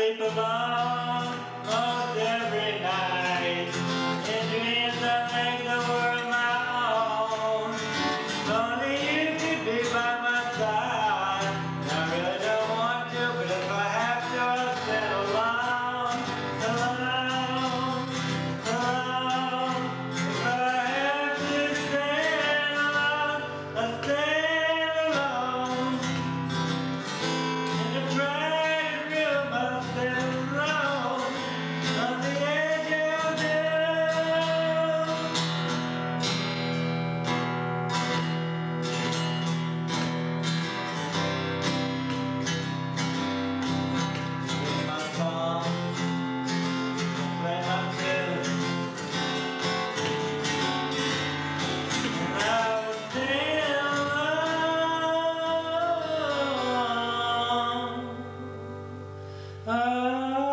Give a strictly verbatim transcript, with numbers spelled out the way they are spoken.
sleep alone most every night. In dreams I make the world my own. If only you could be by my side. I really don't want to, but if I have to, I'll stand alone, alone, alone. If I have to stand alone, I'll stand alone. In the private room, I'll stand alone on the edge of doom. Sing my songs, play my tune, and I will stand alone. Oh.